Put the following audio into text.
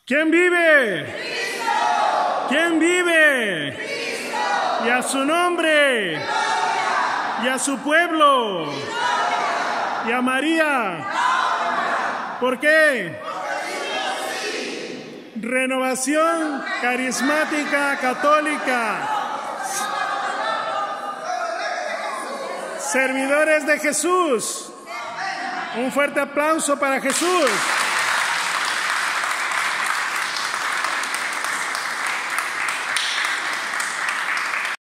¿Quién vive? ¡Cristo! ¿Quién vive? ¡Cristo! Y a su nombre. ¡Gloria! Y a su pueblo. ¡Gloria! Y a María. ¡Gloria! ¿Por qué? Renovación Carismática Católica. Servidores de Jesús. Un fuerte aplauso para Jesús.